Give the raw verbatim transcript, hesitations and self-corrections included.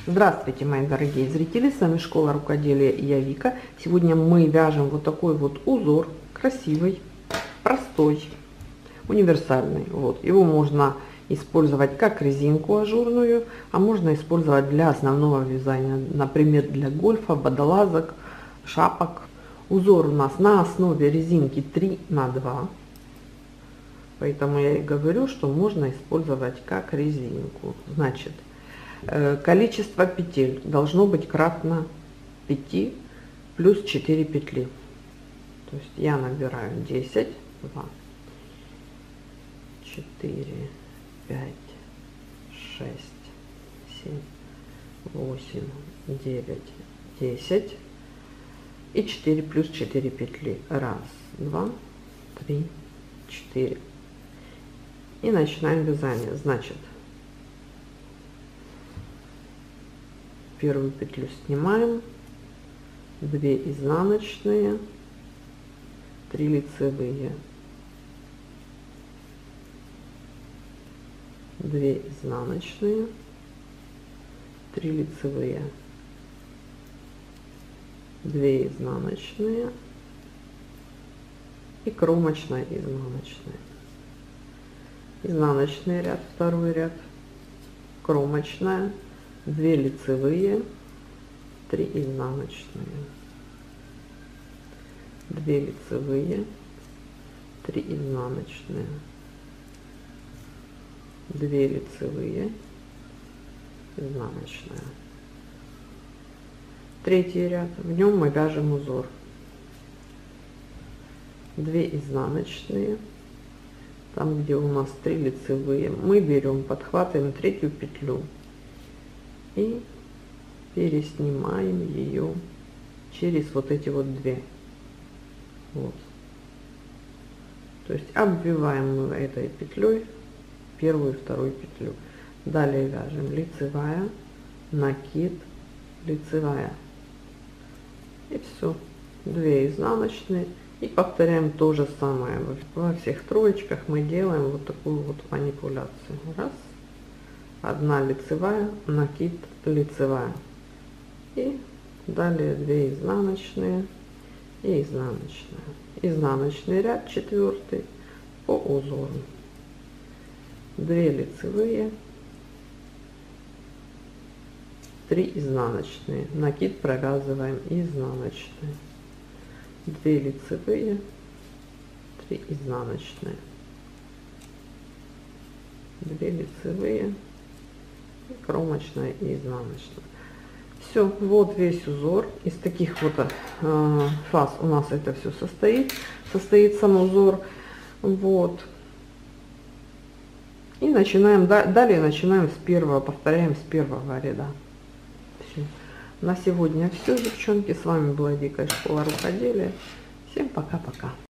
Здравствуйте, мои дорогие зрители, с вами Школа рукоделия и я Вика. Сегодня мы вяжем вот такой вот узор, красивый, простой, универсальный. Вот. Его можно использовать как резинку ажурную, а можно использовать для основного вязания, например, для гольфа, водолазок, шапок. Узор у нас на основе резинки три на два, поэтому я и говорю, что можно использовать как резинку. Значит, количество петель должно быть кратно пяти плюс четыре петли. То есть я набираю десять, два, четыре, пять, шесть, семь, восемь, девять, десять и четыре плюс четыре петли. Раз, два, три, четыре. И начинаем вязание. Значит, первую петлю снимаем, две изнаночные, три лицевые, две изнаночные, три лицевые, две изнаночные и кромочная изнаночная. Изнаночный ряд, второй ряд, кромочная, две лицевые, три изнаночные, две лицевые, три изнаночные, две лицевые, изнаночная. Третий ряд, в нем мы вяжем узор, две изнаночные, там где у нас три лицевые, мы берем, подхватываем третью петлю и переснимаем ее через вот эти вот две. Вот. То есть обвиваем мы этой петлей первую и вторую петлю. Далее вяжем лицевая, накид, лицевая. И все. две изнаночные. И повторяем то же самое. Во всех троечках мы делаем вот такую вот манипуляцию. Раз. Одна лицевая, накид, лицевая. И далее две изнаночные и изнаночная. Изнаночный ряд четвертый по узору. две лицевые, три изнаночные. Накид провязываем изнаночные. две лицевые, три изнаночные, две лицевые, кромочная и изнаночная. Все, вот весь узор. Из таких вот э, фаз у нас это все состоит. Состоит сам узор. Вот. И начинаем, да, далее начинаем с первого, повторяем с первого ряда. Все. На сегодня все, девчонки. С вами была Дикая Школа рукоделия. Всем пока-пока.